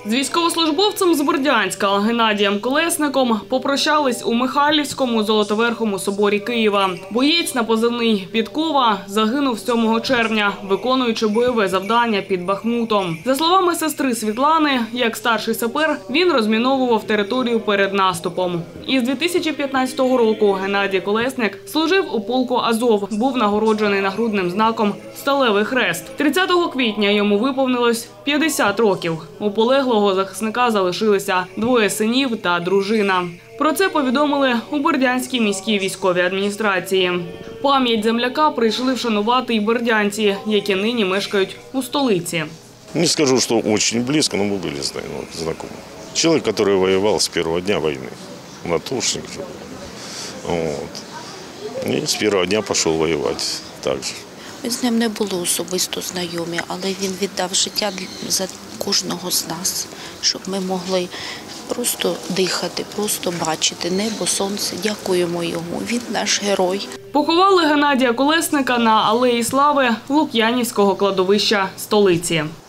З військовослужбовцем з Бердянська Геннадієм Колесником попрощались у Михайлівському Золотоверхому соборі Києва. Боєць на позивний «Підкова» загинув 7 червня, виконуючи бойове завдання під Бахмутом. За словами сестри Світлани, як старший сапер, він розміновував територію перед наступом. Із 2015 року Геннадій Колесник служив у полку «Азов», був нагороджений нагрудним знаком «Сталевий хрест». 30 квітня йому виповнилось 50 років. У полеглого захисника залишилися 2 синів та дружина. Про це повідомили у Бердянській міській військовій адміністрації. Пам'ять земляка прийшли вшанувати й бердянці, які нині мешкають у столиці. Не скажу, что очень близко, но мы были знакомы. Человек, который воевал с первого дня войны. Натушник. Вот. И с первого дня пошел воевать также. Ми з ним не були особисто знайомі, але він віддав життя за кожного з нас, щоб ми могли просто дихати, просто бачити небо, сонце. Дякуємо йому. Він наш герой. Поховали Геннадія Колесника на Алеї Слави Лук'янівського кладовища столиці.